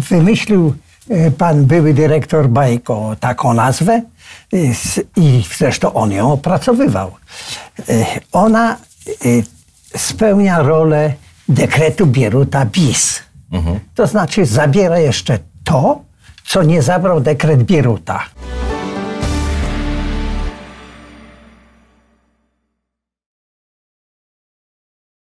wymyślił pan były dyrektor Bajko taką nazwę i zresztą on ją opracowywał. Ona spełnia rolę dekretu Bieruta bis. To znaczy zabiera jeszcze to, co nie zabrał dekret Bieruta.